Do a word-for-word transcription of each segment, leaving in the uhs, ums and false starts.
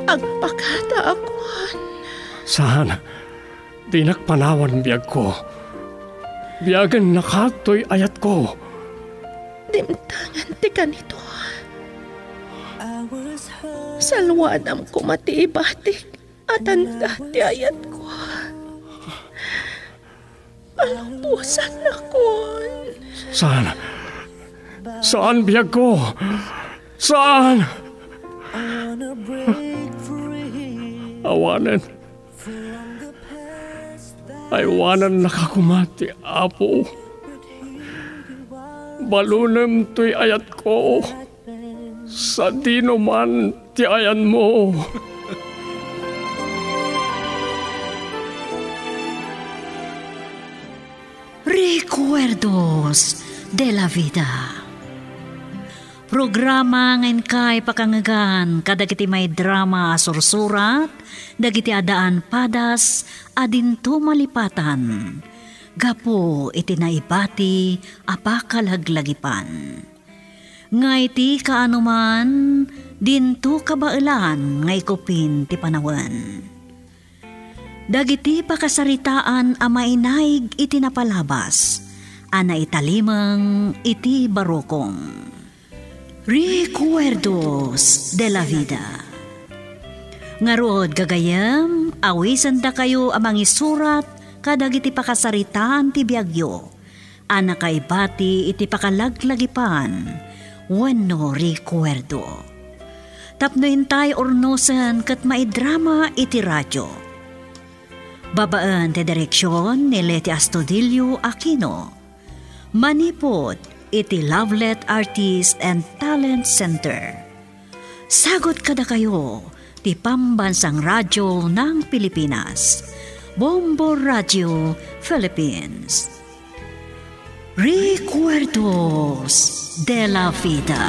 agpakata akon. Saan? Di nakpanawan biyag ko. Biyagan nakatoy ayat ko. Dimtangan ti kanito. Salwadam ko matiibatik at anda ti ayat ko. Palumpusan na kon. Saan? Saan biyag ko? Saan? Awanan. Aywanan nakakumati, Apo. Balunem to'y ayat ko. Sa dino man ti ayan mo. Recuerdos de la Vida. Programa ngayon kay pakangagan kadagiti may drama sursurat, dagiti adaan padas, adinto malipatan. Gapo iti naibati apakalaglagipan. Ngay ti kaanuman, dinto kabailan ngay kupin ti panawan. Dagiti pakasaritaan a mainaig iti napalabas, ana italimang iti barokong. Recuerdos de la Vida. Ngarod gagayam, awisan da kayo amang isurat kadagiti pakasaritaan ti biagyo. Ana kay bati iti pakalaglagipan, wenno recuerdo. Tapno intay ornosan kat maidrama iti radyo. Babaan ti direksyon ni Leti Astudillo Aquino. Manipod iti Lovelet Artist and Talent Center. Sagot kada kayo ti Pambansang Radyo ng Pilipinas. Bombo Radio Philippines. Recuerdos de la Vida.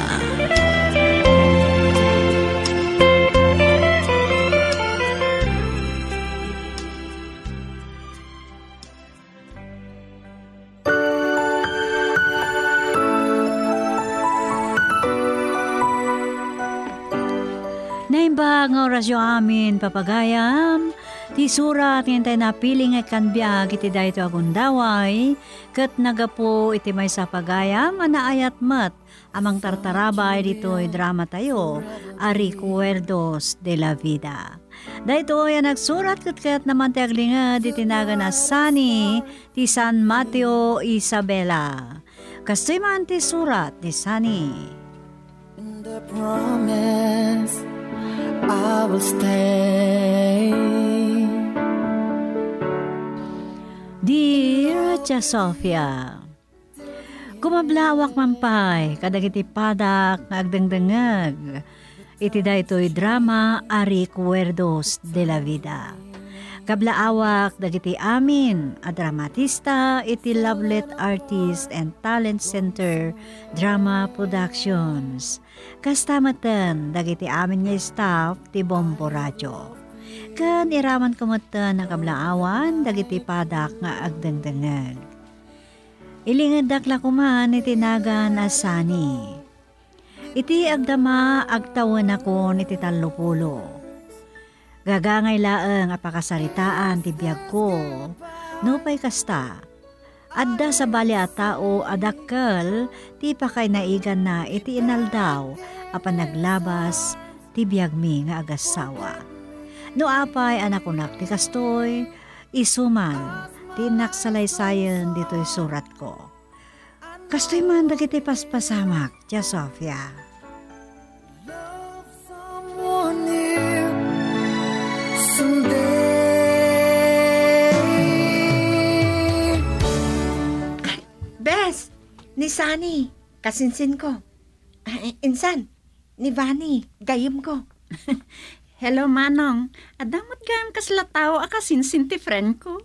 Naimba nga orasyo amin papagayam, ti surat ngintay na piling ay kanbiag iti dayto agundaway, kat nagapo iti may sapagayam, anaayat mat, amang tartarabay dito'y drama tayo, a Recuerdos de la Vida. Dayto yan nagsurat kat kat naman ti aglingad iti naga na Sani, ti San Mateo Isabela. Kasi man ti surat ti Sani. The promise I will stay. Dear Tia Sofia, kumablawak mampay kadagiti padak nga agdangdangag. Iti daytoy drama a Recuerdos de la Vida. Kablaawak dagiti amin a dramatista iti Lovelet Artist and Talent Center Drama Productions. Kastamatan dagiti amin nga staff ti Bombo Radio. Kan iraman kumatan na kablaawan dagiti padak nga agdangdangag. Ilingad dakla kuman iti nagan asani. Iti agdama agtawan ako iti tallupulo. Gagangay laeng apakasaritaan ti biag ko, no pa'y kasta. Adda sa bali a tao adakkel ti pakay naigan na iti inaldaw apan naglabas ti biag mi nga agasawa. No apay anak unak ti kastoy, isuman ti naksalaysayan dito'y surat ko. Kastoy man dagiti paspasamak, Tia Sofia. Bes, ni Sani, kasinsin ko. Uh, insan, ni Vani, gayim ko. Hello, Manong. Adamot gayam kasla tao akasinsin ti friend ko.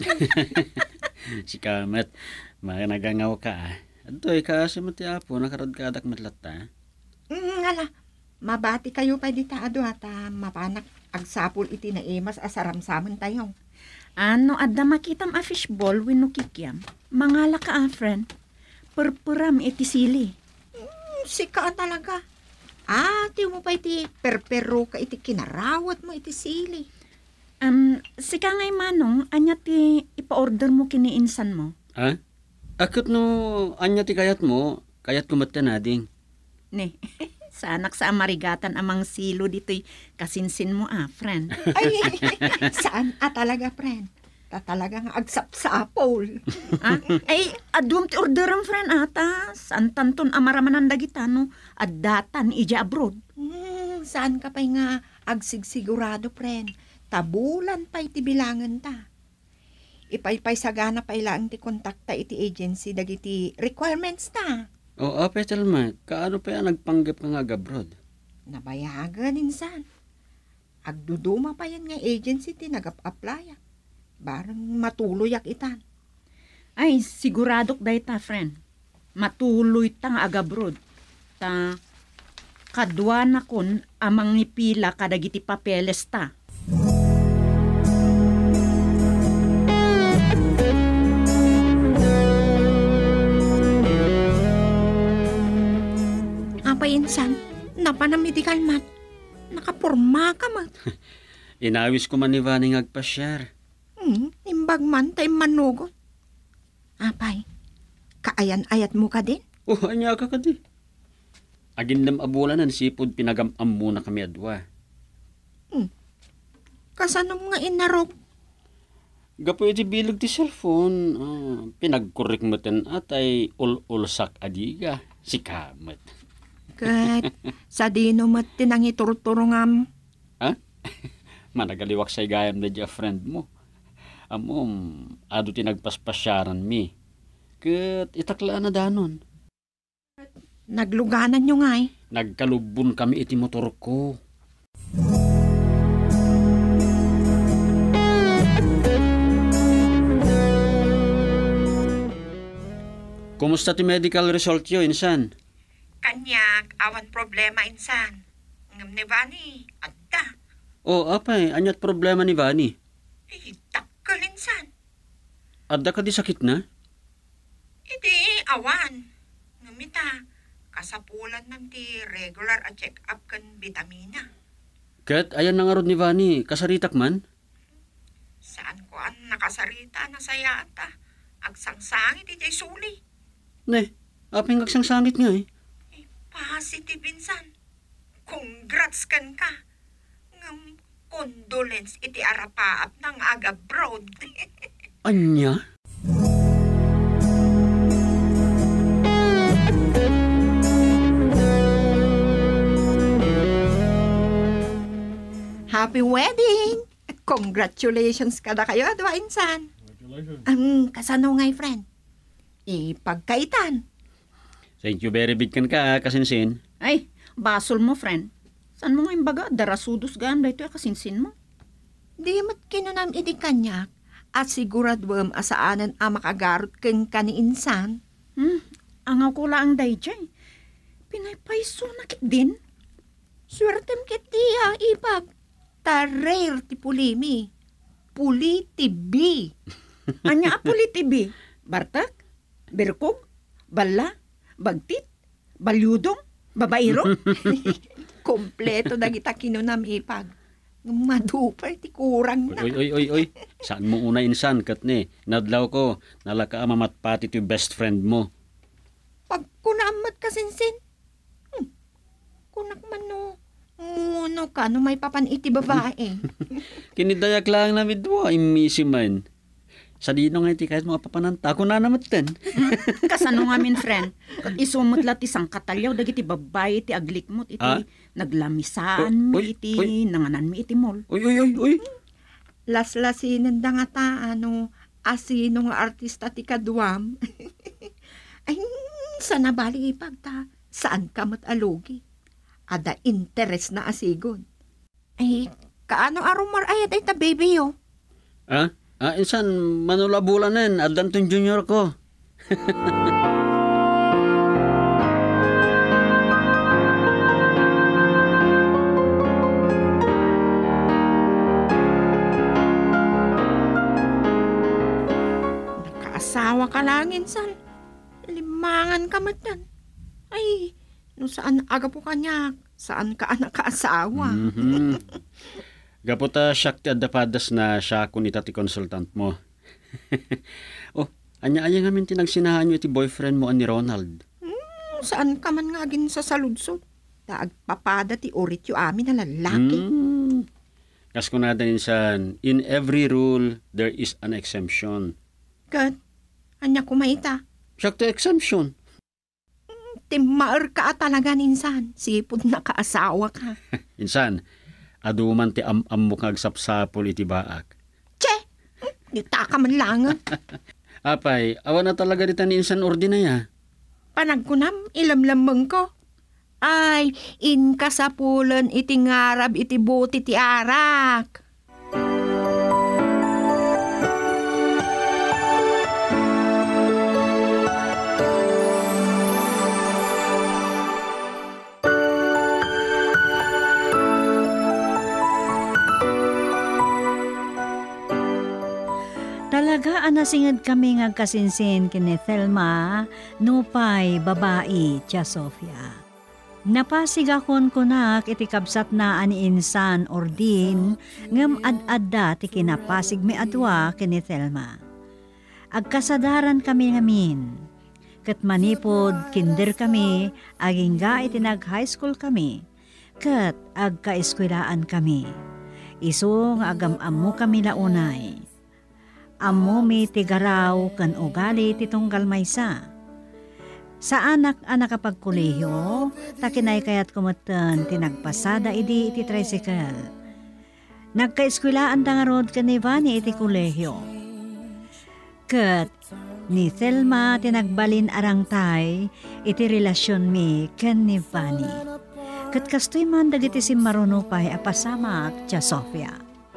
Si Kamet, makanagangaw ka ah. Adoy ka si Mati Apo, nakarad ka adak matlata. Mm, ngala, mabati kayo pa di taado at uh, mapanak agsapul iti na imas asaramsaman tayo. Ano, adda makitam a fishball wino kikiam. Mangala ka ah, friend. Purpuram iti sili. Mm, sika talaga. Ah, tiyo mo pa iti perpero ka iti kinarawat mo iti sili. Um, sika ngay manong, anya ti ipa-order mo kiniinsan mo. Ha? Akit no, anya ti kayat mo, kayat kumata na ding. Ne, sa anak sa amarigatan amang silo dito'y kasinsin mo ah, friend. Ay, saan? Ah, talaga, friend. Ta talagang agsap-sapol. ah, ay, adum ti order ang friend ata. Saan tanton amaramanan dagitano, addatan ija abroad. Hmm, saan ka pa nga agsigsigurado, friend? Tabulan pa iti bilangan ta. Ipaypay sagana pa ilang ti kontakta iti agency dagiti requirements ta. O, oh, Petal ma, kaano pa yan nagpanggap ka nga gabrod? Nabayagan insan. Agduduma pa yan nga agency ti nagap-apply. Barang matuloy ak itan. Ay, siguradok day ta, friend. Matuloy ta nga agabrod. Ta, kadwa na kon amang nipila kadagiti papeles ta. Apa insan? Napanamedical mat. Nakapurma ka mat. Inawis ko man ni Vani ngagpasyar. Hmm, imbag man tay manugot. Apay, kaayan-ayat mo ka din? Oh, anya ka ka di. Agindam abulan na sipod pinagamam muna kami adwa. Kasanom nga inarog? Gapo iti bilog ti cellphone, ah, pinagkurik mo ten atay ul-ulsak adiga, si kamet. Kat, sa dino mat tinangiturturungam. Ha? Managaliwak say gayam na dya friend mo. Amom, ado ti nagpaspasyaran mi. Kat itaklaan na danon. Nagluganan nyo nga eh. Nagkalubon kami iti motor ko. Kumusta ti medical result yo, insan? Kanyak, awan problema insan. Ngam ni Vani, adda. O, apay, anyat problema ni Vani? Eh, takkal insan. Adda ka di sakit na? Hindi, awan. Ngamita, kasapulan ng ti regular a check-up kan vitamina. Kat, ayan na nga rod ni Vani, kasaritak man? Saan ko ang nakasarita na saya ata? Agsangsangit iti suli. Ne, apay ngagsang sangit nga eh. Eh, positive insan. Congrats kan ka. Ngam, condolence iti arapaap ng aga-broad. Anya? Happy wedding! Congratulations kada kayo, adwa insan. Congratulations. Ang kasano ngay, friend? Ipagkaitan. Thank you very big kan ka, kasinsin. Ay, basol mo, friend. Saan mo nga imbaga? Darasudos gaan da ito kasinsin mo. Di mat kinunam iti kanyak at siguradwam asaanan a makagarot keng kaniinsan. Hmm, angaw ko lang day jay. Pinaypayso nakit din. Swertem kit di ha, ipag. Tarer ti pulimi. Puli ti bi. Anya apuli tibi? Bartak? Birkog? Balla? Bagtit? Balyudong? Babairo? Kompleto na kita kinunam ipag. Madupay ti kurang na. Oy, oy, oy, oy. Saan mo una insan, kat ne? Nadlaw ko, nalaka mamatpati ti best friend mo. Pag kunamat kasinsin. Hmm. Kunak man no. Muno ka no may papan iti babae. Kinidayak lang na midwa, imisi man. Sa dino nga iti kahit mga papananta, ako na namatan. Kasano nga min, friend? Isumot la ti sang katalyaw, dagiti babae, ti aglikmot, iti Ah? naglamisaan Oh, mi, oy, iti oy. nanganan mi, iti mall. Uy, uy, uy, uy. Laslasinin da nga ta, ano, asino nga artista ti kaduam. Ay, sa nabali ipag ta, saan ka mat alugi? Ada interes na asigon. Ay, kaano arumar ayat ay ta baby yo? Ah? Ah, insan, manulabulanan, Adanton Junior ko. Nakaasawa ka lang insan. Limangan ka matan. Ay, No saan aga po kanyak? Saan ka anak kaasawa? Mhm. Gaputa siya ti adapadas na siya kun ita ti consultant mo. Oh, anya-anya ngamin tinagsinahan nyo iti boyfriend mo ani Ronald. Hmm, saan ka man nga gin sa saludsod? Daagpapada ti orit yu amin na lalaki. Hmm. Kas ko na din san, in every rule, there is an exemption. Kat, anya kumaita. Siya ti exemption. Timaer ka talaga ninsan. Sipod na kaasawa ka. Insan, aduman ti am-am mo kagsapsapol iti baak. Che! Dita ka man lang. Apay, awan na talaga dita ni insan ordinaya. Panagkunam, ilamlamang ko. Ay, in kasapulan iti ngarab iti buti ti arak. Talaga anasingad kami nga kasinsin kini Thelma, nupay babae tiya Sofia. Napasigakon kunak iti kabsat na ani insan ordin ngem ad-adda ti kinapasig mi adwa kini Thelma. Agkasadaran kami ngamin. Ket manipod kinder kami, aging ga iti nag-high school kami. Ket agkaeskwelaan kami. Isu nga agam-ammo kami launay. Ammo mi tigaraw kan ugali ti tunggal maysa. Sa anak anak kapag kolehiyo, takinay kayat kumatan tinagpasada idi iti tricycle. Nagkaeskwelaan tangarod kan ni Vani iti kolehiyo. Ket ni Thelma tinagbalin arangtay iti relasyon mi ken ni Vani. Ket kastoy man dagiti si marunupay apasamak tiya Sofia.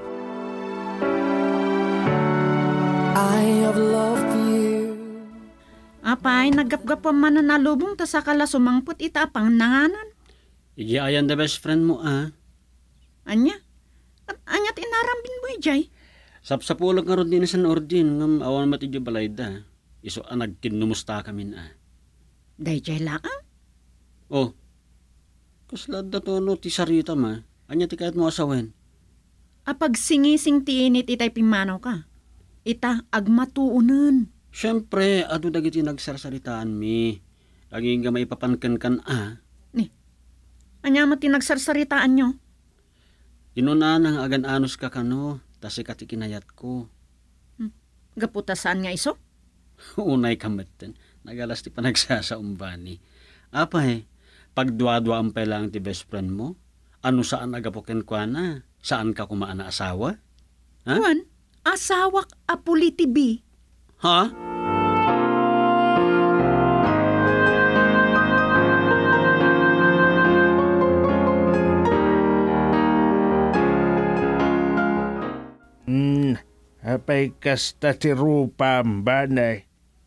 I have loved you. Apay, nagapgap pa man na nalubong ta sa kala sumangput ita pang nanganan. Igi ayan the best friend mo ah. Anya? At anyat inarambin mo ijay. Sapsapulog nga ron din sa ordin ngam awan matidyo balayda. Iso anag kinumusta kami ah. Dayjay lang. Oh, kaslad na to no ti sarita ma. Anya ti kahit mo asawen. Apag singising ti init itay pimanaw ka. Ita agmatuunan. Siyempre, ado dagiti nagsarsaritaan mi. Laging nga maipapankan kan ah. Ni, anya mati nagsarsaritaan nyo? Inunan ang agan-anos ka kano, tasi kati kinayat ko. Hmm. Gaputa saan nga iso? Unay kameten, nagalas ti panagsasaumbani. Apa eh, pagdwa-dwa ang lang ti best friend mo, ano saan agapoken kwa na? Saan ka kumaan na asawa? Ha? Juan, asawak apuli ti bi. Ha? Hmm, apay kasta ti rupam banay.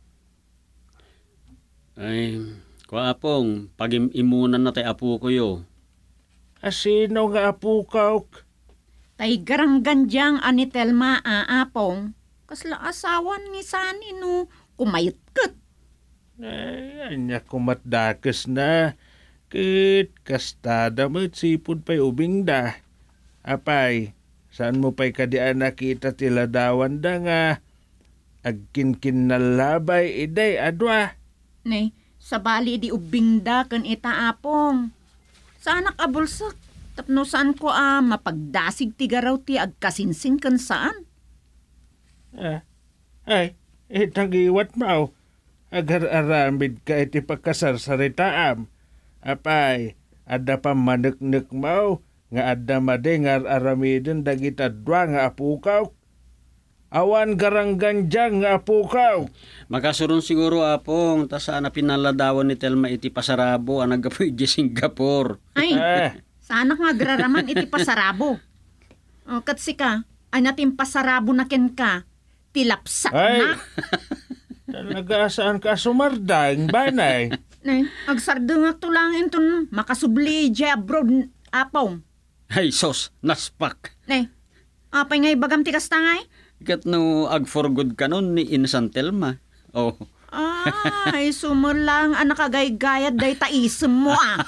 Ay, kwa apong, pag-imunan na tay apo ko yo. Asino nga apo kaw? Tay garanggan diyang ani Thelma aapong. Kasla asawan ni Sani no, kumayat kat. Ay, anya kumatdakas na. Kit, kastada mo't sipod pa'y ubing da. Apay, saan mo pa'y kadian nakita tila dawan da nga? Agkinkin na labay iday adwa. Ne, sa bali di ubingda kan itaapong. Sa anak abulsak, tapno saan ko ah, mapagdasig ti garaw ti agkasinsin kan saan? Ah, ay, itagiwat mo. Agar-aramid ka iti pagkasarsaritaam. Apay, adda pa maneknek mo, nga adda made nga aramidin dagita dwa nga apukaw. Awan garanggan dyan nga apukaw. Makasurun siguro apong, ta saan na pinaladawan ni Thelma iti pasarabo, ang nagapoy di Singapore. Ay, Ah, sana nga agraraman iti pasarabo. O, katsika, ay natin pasarabo na ken ka, tilapsak ay, na. talaga saan ka sumardang banay? Ne, agsardungak to lang inton makasubli di abroad apong. Ay sos, naspak. Ne, apay nga ibagam ti kastangay? Kat no ag for good ka nun ni Insan Thelma. Oh, Ay, sumulang ang nakagaygayat day taisem mo ah.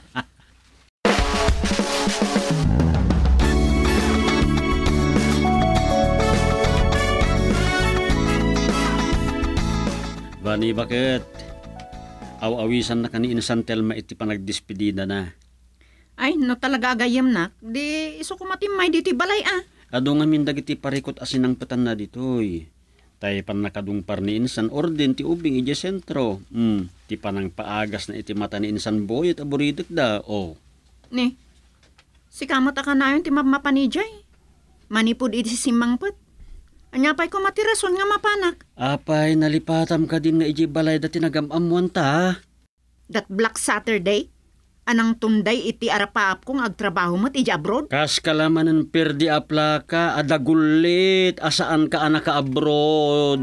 Bani, bakit? Aw-awisan na kani Insan Telma iti panagdispedida na. Ay, no talaga agayam nak. Di, iso kumatimay dito balay ah. Ado nga min dagiti parikot asin ang patan na ditoy. Tay pan nakadungpar ni Insan orden ti ubing ije sentro. Hmm, ti panang paagas na iti mata ni Insan Boy at aburidik da. Oh. Ni, si kamot ka na yun ti mapanijay. Manipod iti simangpot. Anyapay ko matirason nga mapanak. Apay, nalipatam ka din nga ije balay dati nagamamuan ta. That Black Saturday? Anang tunday iti arapaap kong agtrabaho mo iti abroad? Kas kalamanan perdi apla ka, adagulit, asaan ka anak ka abroad.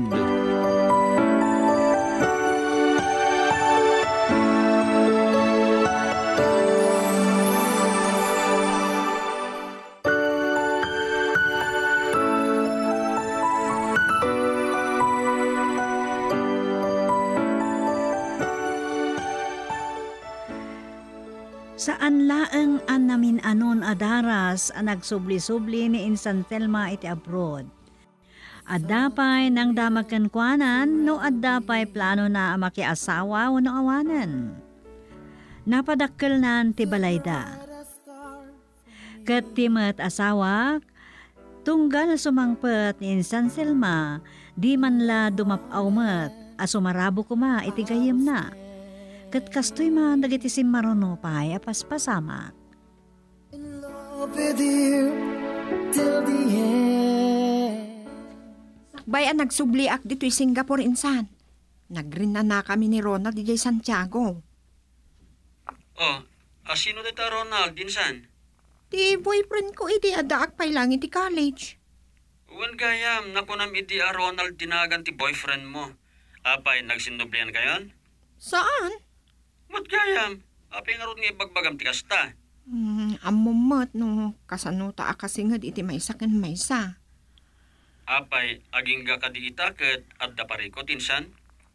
Saan laeng an namin anon adaras ang nagsubli-subli ni Insan Telma iti abroad. Addapay nang damakan kuanan no addapay plano na makiasawa o no awanan. Napadakkel nan ti balayda. Ket ti met asawak, tunggal sumangpet ni Insan Telma, di man la dumapaw met, asumarabo kuma iti gayem na. Ket kastoy man dagiti simmarono pay apas pasama. In love with you till the end. Sakbay ang nagsubliak dito'y Singapore, Insan. Nagrin na na kami ni Ronald di Santiago. Oh, asino dito Ronald, Insan? Di boyfriend ko iti adaak pay lang iti college. Uwan gayam, nakunam iti a Ronald dinagan ti boyfriend mo. Apay, nagsindublian kayon? Saan? Mat gayam, apay nga ron nga ibagbagam ti kasta. Hmm, amumat no, kasanuta akasingad iti maysa ken maysa. Apay, aging ga kadi itaket at daparikot, Insan?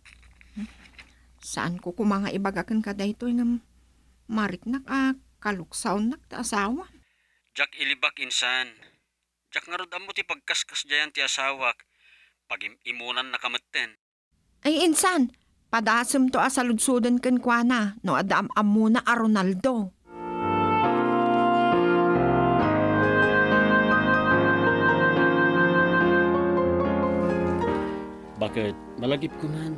Saan ko kumanga ibagakan ka dayto nga mariknak a kaluksaw nak ta asawa. Jak ilibak, Insan. Jak nga ron mo ti pagkaskas jayan ti asawak. Pag imunan nakametten. Ay Insan, padasem to asaludsudan ken kuana no adam amuna a Ronaldo. Bakit? Malagip ko man.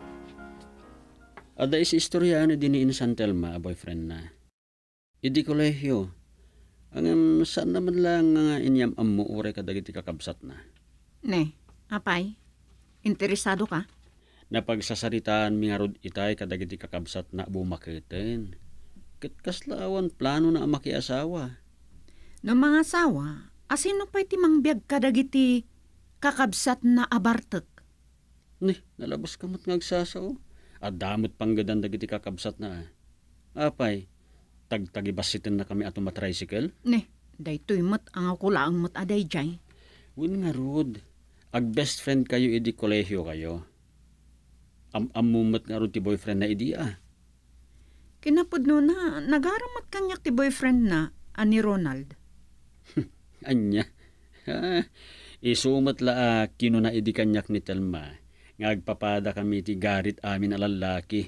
Ada is istorya ano din ni Insan Telma, boyfriend na. Idi kolehyo. Ang um, saan naman lang nga inyam ammo ure kadagiti kakabsat na. Ne, apay? Interesado ka? Napagsasaritaan mi nga rod itay kadagiti kakabsat na bumaketen. Ket kaslaawan plano na makiasawa. No mga asawa, asino pa'y timang biyag kadagiti kakabsat na abartek? Ni, nalabas kamot ngagsasaw. At damot panggadan dagiti kakabsat na. Apay, tagtagibasitin na kami ato matricycle? Ne, daytoy mat ang ako laang mat aday jay. Win nga rod, ag best friend kayo idi kolehyo kayo. Am-amumat nga rod ti boyfriend na idi ah. Kinapudno na, nagaramat kanyak ti boyfriend na, ani Ronald. Anya, ha, isumat la ah, kino na idi kanyak ni Telma. Ngagpapada kami ti garit amin alalaki.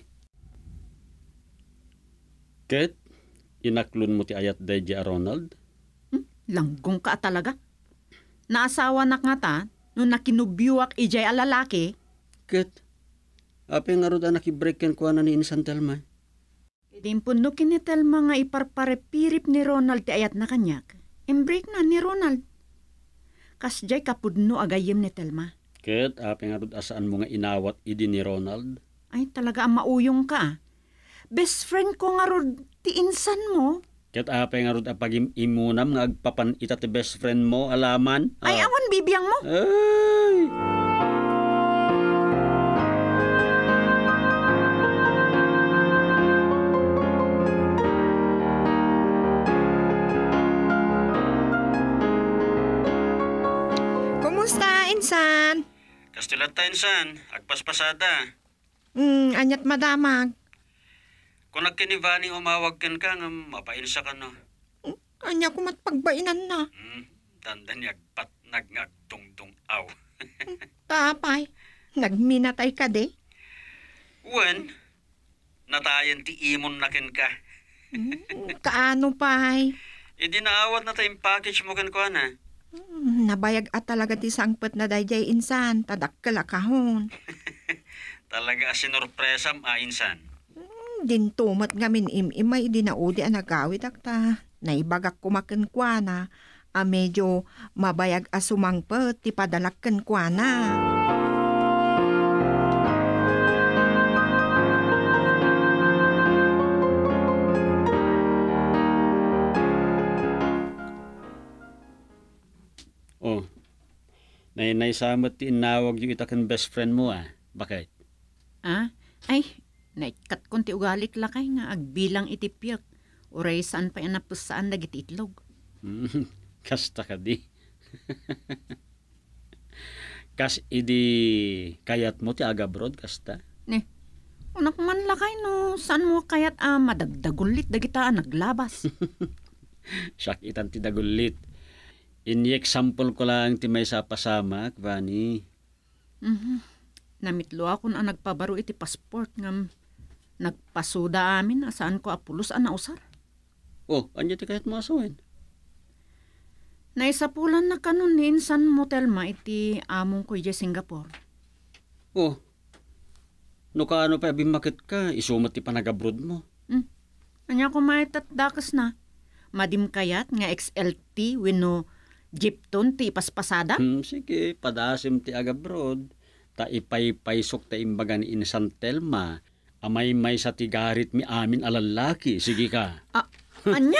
Ket, inaklon mo ti ayat day di a Ronald? Hmm? Langgong ka talaga. Naasawa na nga ta, nung nakinubyuak ijay alalaki. Ket, ape nga rod ang nakibreaken ko na ni Insan Telma. Idimpun no kinitelma nga iparparepirip ni Ronald ti ayat na kanyak. Imbreak na ni Ronald. Kasjay kapudno agayim ni Telma. Ket, ape nga rod asaan mo nga inawat idi ni Ronald? Ay talaga ang mauyong ka. Best friend ko nga rod ti insan mo. Ket ape nga rod apagim imunam nga agpapan ita ti best friend mo alaman? Ay Ah. awan bibiyang mo. Ay! Kumusta, Insan? Kastilat ta Insan, agpaspasada. Mm, anyat madamag. Kung nagkinivani umawag ken ka, nga mapainsa ka no. Anya ko matpagbainan na. Hmm, dandan yagpat nagngagdungdung aw. Tapay, nagminatay ka de. Wen, natayan ti imon na ken ka. Mm, kaano pay? Idi naawat na tayong package mo ken ko na. Mm, nabayag at talaga ti sangpet na dayjay insan, tadakkala kahon. Talaga sinurpresam a insan. Mm, dintumat ngamin im-imay di naudi ang nagawid akta. Naibagak kumaken kwa na, a medyo mabayag asumangpet ti padalakken kwa na. Oh, nay-nay samat ti inawag yung itakan best friend mo ah. Bakit? Ah? Ay, naikat kon ti ugalik lakay nga agbilang itipyak. Uray saan pa inapos saan dagiti itlog. Hmm, kasta ka di. Kas idi kayat mo ti agabrod kasta? Ne, unak man lakay no, saan mo kayat ah, madagdagulit dagita naglabas. Siyak itan ti dagulit. Ini example ko lang ti may sa pasamak, Vani. Mhm. Namitlo ako na nagpabaro iti passport ngam nagpasuda amin na saan ko apulos ana usar. Oh, anya ti kahit mo asawin? Naisapulan na kanon ni insan motel ma iti among ko iti Singapore. Oh, no kaano pa bimakit ka, isumat ti panagabroad mo. Hmm. Anya ko maitat dakas na. Madim kayat nga X L T wino Jeepton ti paspasada? Hmm, sige, padasim ti agabrod. Ta ipay-paysok ta imbaga ni Insan Telma. Amay may sa tigarit mi amin alalaki. Sige ka. Ah, anya?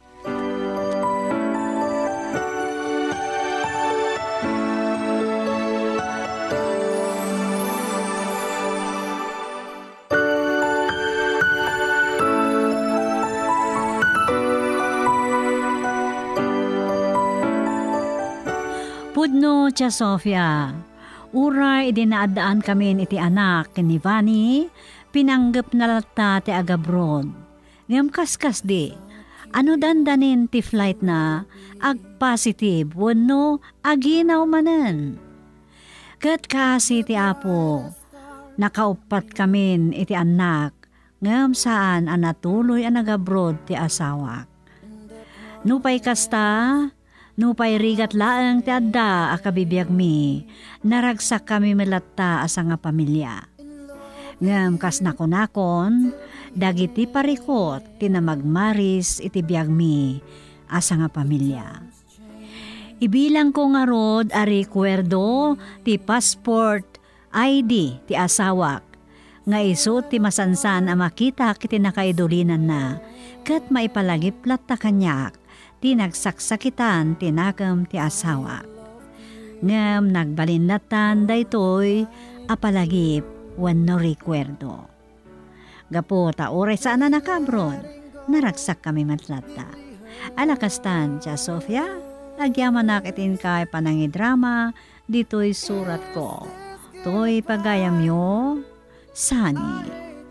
Pudno, Tia Sofia. Uray, idinaadaan kami iti anak ni Vani, pinanggap na lata ti agabrod. Ngam kaskas di, ano dandanin ti flight na ag positive, wano aginaw manen. Kat kasi ti apo, nakaupat kami iti anak, ngam saan ang natuloy ang agabrod ti asawak. Nupay kasta, nupay rigat laang ti adda akabibiyag mi, naragsak kami melata asa nga pamilya. Ngam kas nakonakon, dagiti parikot tinamagmaris iti biyag mi asa nga pamilya. Ibilang ko nga rod a recuerdo ti passport I D ti asawak, nga iso ti masansan a makita kiti nakaidulinan na, kat maipalagip latta kanyak, ti nagsaksakitan tinakam ti asawa. Ngam nagbalinlatan daytoy apalagip wenno recuerdo. Gapo ta oray saan na nakabron, naragsak kami matlata. Alakastan, Tia Sofia, agyaman nakitin kay panangidrama, dito'y surat ko. To'y pagayam yo, Sani.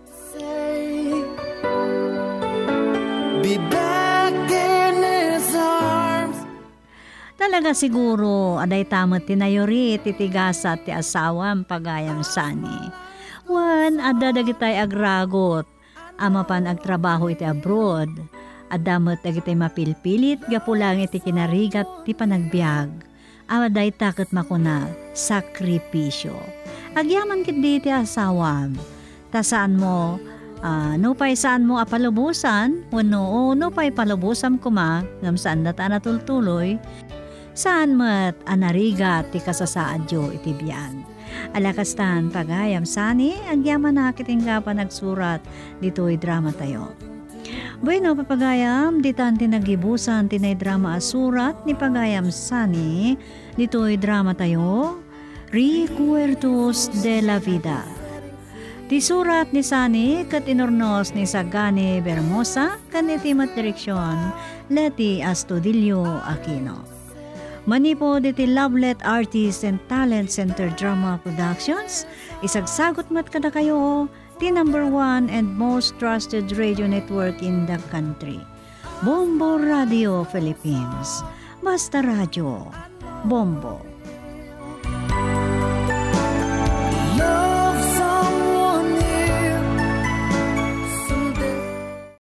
Be back in his arms. Talaga siguro, aday tamot tinayori, titigasa ti asawam pagayam Sani. Wan, adda dagitay agragot, amapan agtrabaho iti abroad, adamot dagitay mapilpilit, gapulang iti kinarigat ti panagbiag, aday takot makuna, sakripisyo. Agyaman kit di ti asawam, ta saan mo, uh, no pa'y saan mo apalubusan, wano o no pa'y palubusam kuma, ngam saan data natultuloy, saan mat anarigat ti kasasaadyo iti biyan. Alakastan pagayam Sani, agyaman na kitingga pa nagsurat dito'y drama tayo. Bueno, papagayam, ditan tinagibusan tinay drama asurat ni pagayam Sani, dito'y drama tayo, Recuerdos de la Vida. Ti surat ni Sani kat inornos ni Sagani Bermosa kan iti mat direksyon Leti Astudillo Aquino. Manipo diti Lovelet Artist and Talent Center Drama Productions, isagsagot mat kada kayo, the number one and most trusted radio network in the country. Bombo Radio Philippines. Basta Radio. Bombo.